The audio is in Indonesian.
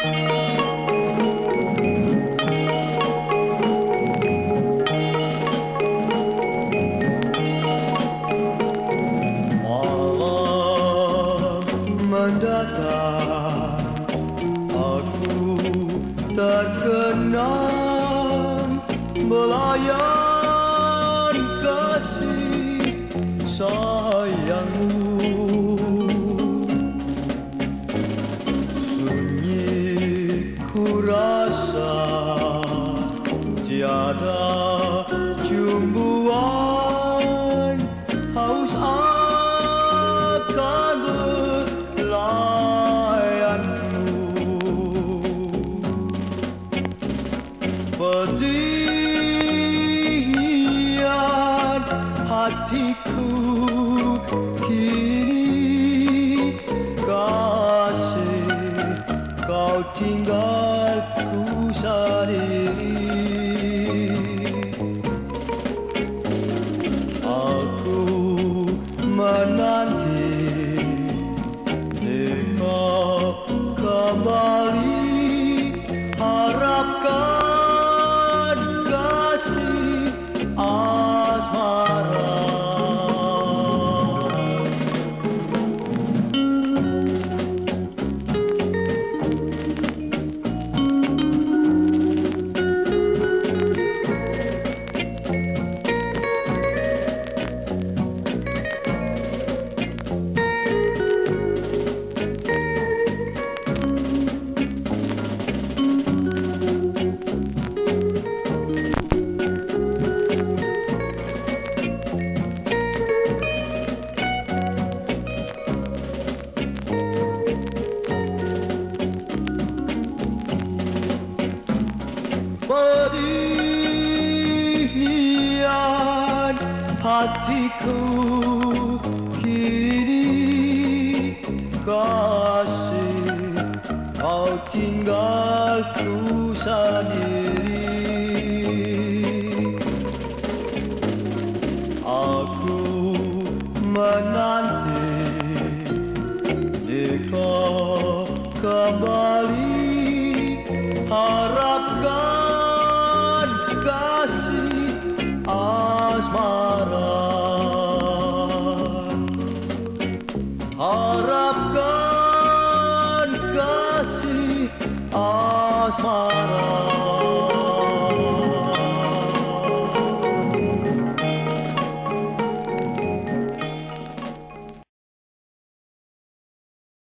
Mendatang aku terkenang belayan kasih sayangmu. Sunyi ku rasa tiada cumbuan, haus akan pedih niat hatiku kini, kasih kau tinggalku sendiri. Aku menanti engkau kembali, harapkan kasih asmara. Pedih niat hatiku kini, kasih kau tinggalku sendiri. Aku menanti engkau kembali, harapkan kasih asmara. Harapkan kasih asmara.